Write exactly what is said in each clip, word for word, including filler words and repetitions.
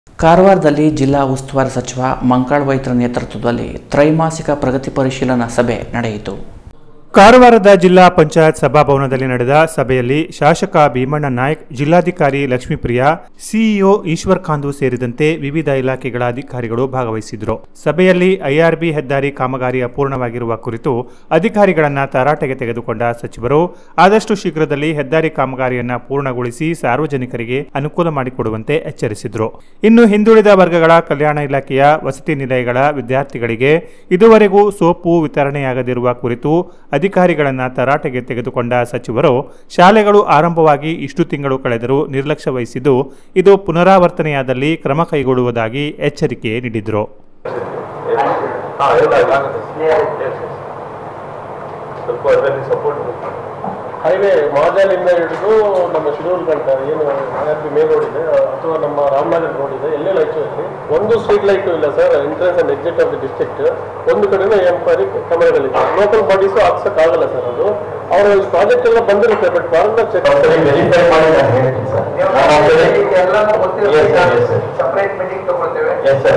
ಕಾರವಾರದಲ್ಲಿ ಜಿಲ್ಲಾ ಉಸ್ತುವಾರಿ ಸಚಿವ ಮಂಕಾಳ ವೈದ್ಯರ ನೇತೃತ್ವದಲ್ಲಿ ತ್ರೈಮಾಸಿಕ ಪ್ರಗತಿ ಪರಿಶೀಲನಾ ಸಭೆ ನಡೆಯಿತು. ಕಾರವಾರದ ಜಿಲ್ಲಾ ಪಂಚಾಯತ್ ಸಭಾಭವನದಲ್ಲಿ ನಡೆದ ಸಭೆಯಲ್ಲಿ ಶಾಸಕ ಭೀಮಣ್ಣ ನಾಯ್ಕ್, ಜಿಲ್ಲಾಧಿಕಾರಿ ಲಕ್ಷ್ಮೀಪ್ರಿಯಾ, ಸಿಇಒ ಈಶ್ವರ್ ಖಾಂದು ಸೇರಿದಂತೆ ವಿವಿಧ ಇಲಾಖೆಗಳ ಅಧಿಕಾರಿಗಳು ಭಾಗವಹಿಸಿದ್ರು. ಸಭೆಯಲ್ಲಿ ಐಆರ್ಬಿ ಹೆದ್ದಾರಿ ಕಾಮಗಾರಿ ಅಪೂರ್ಣವಾಗಿರುವ ಕುರಿತು ಅಧಿಕಾರಿಗಳನ್ನ ತರಾಟೆಗೆ ತೆಗೆದುಕೊಂಡ ಸಚಿವರು ಆದಷ್ಟು ಶೀಘ್ರದಲ್ಲಿ ಹೆದ್ದಾರಿ ಕಾಮಗಾರಿಯನ್ನ ಪೂರ್ಣಗೊಳಿಸಿ ಸಾರ್ವಜನಿಕರಿಗೆ ಅನುಕೂಲ ಮಾಡಿಕೊಡುವಂತೆ ಎಚ್ಚರಿಸಿದ್ರು. ಇನ್ನು ಹಿಂದುಳಿದ ವರ್ಗಗಳ ಕಲ್ಯಾಣ ಇಲಾಖೆಯ ವಸತಿ ನಿಲಯಗಳ ವಿದ್ಯಾರ್ಥಿಗಳಿಗೆ ಇದುವರೆಗೂ ಸೋಪು ವಿತರಣೆಯಾಗದಿರುವ ಕುರಿತು ಅಧಿಕಾರಿಗಳನ್ನ ತರಾಟೆಗೆ ತೆಗೆದುಕೊಂಡ ಸಚಿವರು ಶಾಲೆಗಳು ಆರಂಭವಾಗಿ ಇಷ್ಟು ತಿಂಗಳು ಕಳೆದರೂ ನಿರ್ಲಕ್ಷ್ಯ ವಹಿಸಿದ್ದು ಇದು ಪುನರಾವರ್ತನೆಯಾದಲ್ಲಿ ಕ್ರಮ ಕೈಗೊಳ್ಳುವುದಾಗಿ ಎಚ್ಚರಿಕೆ ನೀಡಿದರು. ಹೈವೇ ಮಾಜಾಲಿಂದ ಹಿಡಿದು ನಮ್ಮ ಶಿರೂರು ಗಂಟ ಏನು ಆರ್ಬಿ ಮೇನ್ ರೋಡ್ ಇದೆ ಅಥವಾ ನಮ್ಮ ರಾಮನಗರ ರೋಡ್ ಇದೆ, ಎಲ್ಲೆಲ್ಲ ಹೆಚ್ಚು ಒಂದು ಸ್ಟ್ರೀಟ್ ಲೈಟು ಇಲ್ಲ sir. Entrance and exit of the district ಒಂದು ಕಡೆನೂ ಎಂಕ್ವೈರಿ ಕ್ಯಾಮೆರಾಗಳಿದೆ. ಲೋಕಲ್ ಬಾಡೀಸು ಹಾಕ್ಸಕ್ಕಾಗಲ್ಲ ಸರ್. ಅದು ಅವರು ಈ ಪ್ರಾಜೆಕ್ಟ್ ಎಲ್ಲ ಬಂದಿರುತ್ತೆ, but farmer check separate meeting ತಗೊಳ್ತೇವೆ.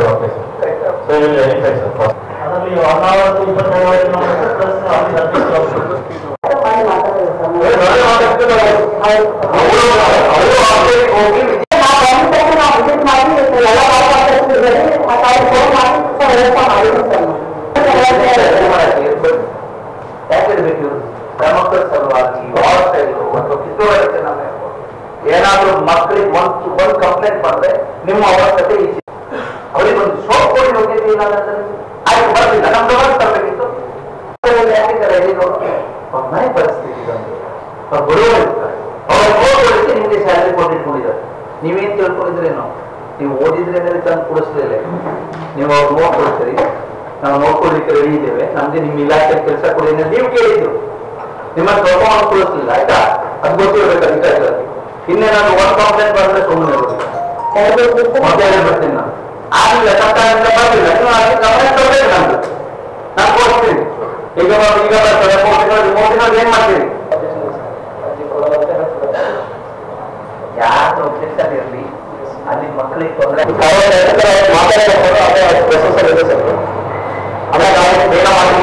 ಮಕ್ಕಳ ಸಲುವಾಗಿ ಮತ್ತು ಕಿತ್ತೂರಾಗಿ ಏನಾದರೂ ಮಕ್ಕಳಿಗೆ ಒಂದು ಒಂದು ಕಂಪ್ಲೇಂಟ್ ಬಂದ್ರೆ ನಿಮ್ಮ ಅವಶ್ಯಕತೆ ಇದೆ. ಅವರಿಗೆ ಒಂದು ಸೋಪ್ ಕೊಡಿ ಹೋಗಿದ್ದು ಏನಾದ್ರೆ ಆಯ್ತು ಬರ್ಲಿಲ್ಲ, ನಮ್ದು ಅವಶ್ಯ ತರಬೇಕಿತ್ತು. ಮನೆ ಪರಿಸ್ಥಿತಿ ಬಡವರು ಇರ್ತಾರೆ, ಅವ್ರ ನೋಡ್ಕೊಳ್ಳಿಕ್ಕೆ ನಿಮಗೆ ಸ್ಯಾಲರಿ ಕೊಟ್ಟಿಟ್ಕೊಂಡಿದ್ದಾರೆ. ನೀವೇನ್ ತಿಳ್ಕೊಂಡಿದ್ರೇನು, ನೀವು ಓದಿದ್ರೆ ತಂದು ಕೊಡಿಸ್ಲಿಲ್ಲ, ನೀವು ಅವ್ರು ನೋಡ್ಕೊಳ್ತೀರಿ, ನಾವು ನೋಡ್ಕೊಳ್ಳಿಕ್ಕೆ ರೆಡಿ ಇದ್ದೇವೆ, ನಮ್ಗೆ ನಿಮ್ಮ ಇಲಾಖೆ ಕೆಲಸ ಕೊಡಿ ನೀವು ಕೇಳಿದ್ರು, ನಿಮ್ಮ ತೊಗೊಂಡು ಕೊಡಿಸ್ಲಿಲ್ಲ. ಆಯ್ತಾ, ಅದು ಗೊತ್ತಿರ್ಬೇಕು ಅಧಿಕಾರಿಗಳಿಗೆ. ಇನ್ನೇನಾದ್ರು ಒಂದು ಕಂಪ್ಲೇಂಟ್ ಬಂದ್ರೆ ಸುಮ್ಮನೆ ಮತ್ತೆ ಬರ್ತೀನಿ ನಾನು. ಆಗ್ಲಿಲ್ಲ ಸರ್ಕಾರದಿಂದ ಬರ್ಲಿಲ್ಲ, ನೀವು ಅದಕ್ಕೆ ಗಮನ ತರಬೇಕು. ನಮ್ದು ನಾನು ಕೊಡ್ತೀನಿ. ಈಗ ಈಗ ಬರ್ತಾರೆ ಮೋದಿನವ್ರು ಮೋದಿನವ್ರು ಏನ್ ಮಾಡ್ತೀರಿ, ಯಾರು ಒಬ್ಜೆಕ್ಷನ್ ಇರಲಿ, ಅಲ್ಲಿ ಮಕ್ಕಳಿಗೆ ತೊಂದರೆ ಬೇಗ ಮಾಡಿ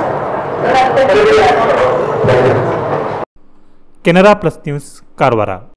ಕೆನರಾ ಪ್ಲಸ್ ನ್ಯೂಸ್ ಕಾರವಾರ.